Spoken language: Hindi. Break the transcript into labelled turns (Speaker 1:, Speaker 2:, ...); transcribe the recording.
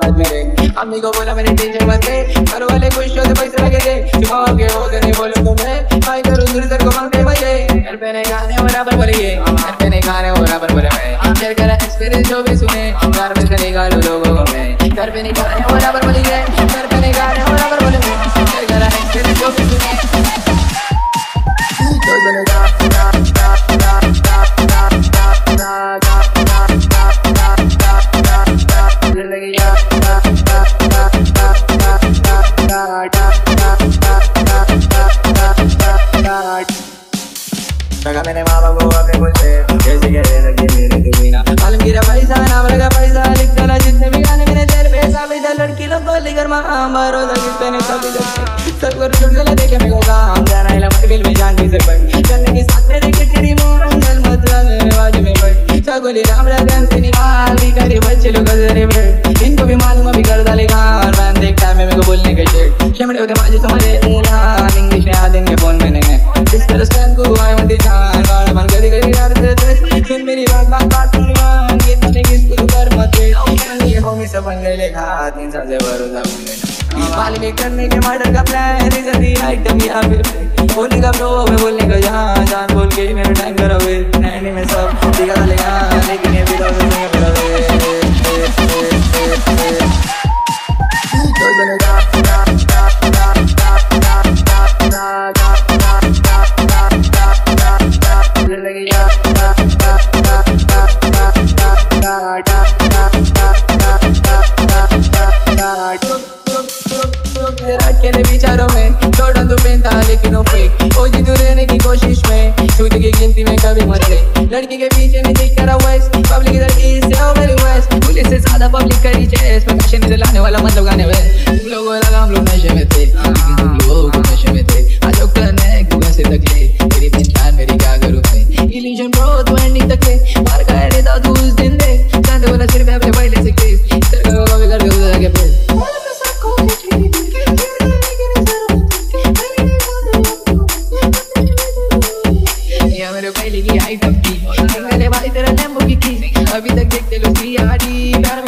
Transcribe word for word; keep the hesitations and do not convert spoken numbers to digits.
Speaker 1: बात मिले। अम्मी को बोला मैंने टेंशन मत ले, घर वाले खुश होते पैसे लगे थे, चुमाओ के होते नहीं बोलो तुम्हें, भाई करूँ दूर सर को मांगते मजे। घर पे नहीं खाने बराबर बोलिए, घर पे नहीं खाने बराबर बोले मैं, शेयर करा एक्सपीरियंस जो भी सुने, घर में से निकालो लोगों को मैं। घर पे नहीं खाने बराबर बोलिए, घर पे नहीं खाने बराबर बोले मैं, शेयर करा एक्सपीरियंस जो भी सुने। लगा मैंने मामा को अपने बोलते कैसे कहने लगे मेरे के बिना, मालूम गिरा पैसा नाम लगा पैसा, लिख डाला जितने भी गाने मैंने तेरे पैसा भी डाल, लड़की लोग को लेकर माँ भरोसा किसने नहीं सभी सब कर छुट गया देखे मेरे को काम जाना है लम्बे दिल में जान से पड़ चलने के साथ मेरे के तेरी मोहन मत मेरे बाजू में पड़ सगोली राम राजन से निकाल भी करे बच्चे लोग गजरे में, इनको भी मालूम अभी कर डालेगा और मैं देखता है मेरे को बोलने के शेट शमड़े होते माजे तुम्हारे इंग्लिश में आ देंगे फोन में नहीं इस तरह स्टैंड को आए मत जान गाड़ बन कभी कभी यार तेरे सुन मेरी बात बात बात मान ये तने किसको तू कर मत ये हो मैं सब बन गए लेखा तीन साल से भरोसा बन गए माल में करने के मर्डर का प्लान रिजल्ट आइटम यहाँ पे बोलने का ब्रो मैं बोलने का जहाँ जान बोल के मेरा टाइम करोगे नैनी में सब दिखा लेगा लेकिन ये भी तो नहीं करोगे तो बनेगा अकेले विचारों में छोड़ा तू पेंता लेकिन वो फेक ओ जी तू रहने की कोशिश में छूट की गिनती में कभी मत ले लड़की के पीछे में देख कर वेस्ट पब्लिक लड़की से हो मेरी वेस्ट पुलिस से ज्यादा पब्लिक करी चेस प्रकाशन से लाने वाला मतलब गाने में तुम लोगों लगा हम लोग नशे में थे तुम लोग नशे में थे आज करने क्यों कैसे तकले तेरी पहचान मेरी क्या करूँ मैं इल्यूजन ब्रो तू एंडिंग तक ले मार का है तो तू उस दिन दे चांद वाला सिर्फ अपने पहले से केस तेरे को भी कर दे उधर आगे पे मेरे पहले की आइटम की मेरे भाई तेरा लेम्बो की अभी तक देखते लो सी आर डी